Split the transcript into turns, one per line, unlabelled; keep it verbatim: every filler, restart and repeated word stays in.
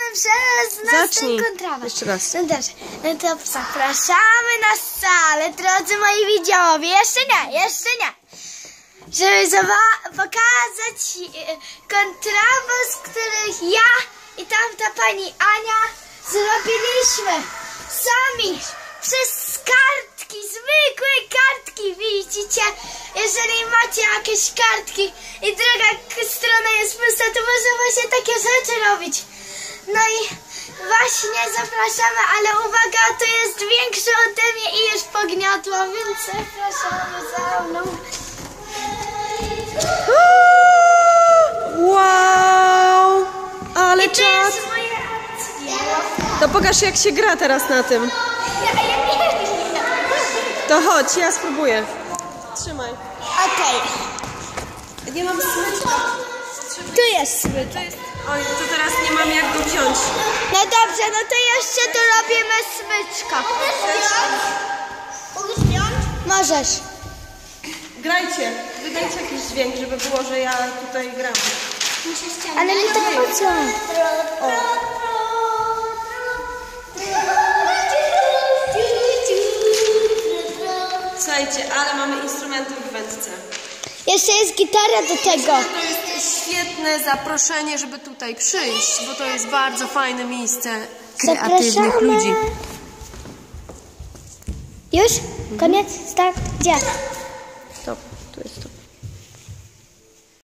przez następną kontrawę.
Jeszcze raz.
No dobrze, no to zapraszamy na salę, drodzy moi widzowie. Jeszcze nie, jeszcze nie. Żeby pokazać kontrawę, z których ja i tamta pani Ania zrobiliśmy sami przez kartki, zwykłe kartki, widzicie? Jeżeli macie jakieś kartki i druga strona jest pusta, to można właśnie takie rzeczy robić. No i właśnie zapraszamy, ale uwaga, to jest większe ode mnie i już pogniotło, więc zapraszamy za mną.
Wow! Ale
I to
czad!
jest moje akcje.
To pokaż, jak się gra teraz na tym.
Ja, ja nie wiem.
To chodź, ja spróbuję. Trzymaj.
Okej,
Nie mam smyczka.
tu jest smyk.
To jest... Oj, to teraz nie mam jak go wziąć.
No dobrze, no to jeszcze tu robimy smyczka. Mogę wziąć? Możesz.
Grajcie. Wydajcie jakiś dźwięk, żeby było, że ja tutaj gram.
Ale mi to po co?
Słuchajcie, ale mamy instrumenty w wędce.
Jeszcze jest gitara do tego.
To jest świetne zaproszenie, żeby tutaj przyjść, bo to jest bardzo fajne miejsce kreatywnych
Zapraszamy.
ludzi.
Już? Koniec? Start? Gdzie?
Stop, tu jest to.